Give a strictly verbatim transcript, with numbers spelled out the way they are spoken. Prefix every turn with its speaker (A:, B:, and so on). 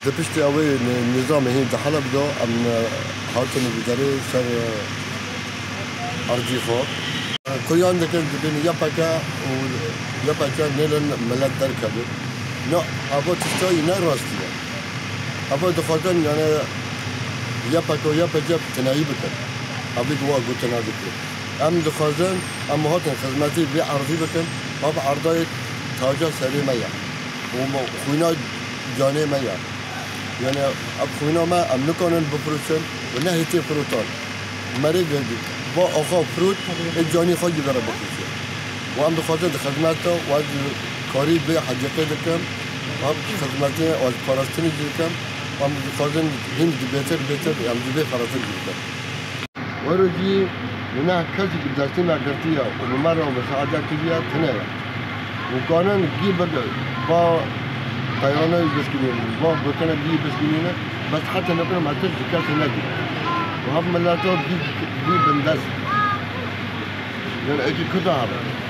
A: دبشت أوي النظام هي دحلا بدو أم حاطن بدري سر أرضي فوق كل يوم ذكر بدين يبقى ويبقى نيلن ملات دركبه نو أبو تستوي نراسية أبو دخلتن يعني يبقى ويبقى جب تنايبك أبي جوا قلت ناديك أم دخلتن أم هاتن خدمتي بعرضي بكن أب عرضي تاجر سري ميا وخوينا جاني ميا يعني أب خوينا ما أم نكونن بفروتن ونهيتي فروتان مريض با آخا فروت جانی خواهی برای بخوشه و هم بخاطر خدمته و از کاری به حجقه دکم و هم خدمتی از پاراستنی دکم و هم بخاطر هم دی بهتر بهتر هم دی به فراتر دکم و روزی نه کسی که دستی نگرتیه و مرا و مساعده کردیه تنه و کانن گی بده با طیرانه بسکنین با بکنه گی بسکنینه بس حتی نکنم حتی کسی نگیر و هم ملاتو بی بی بندست يعني اجي كذا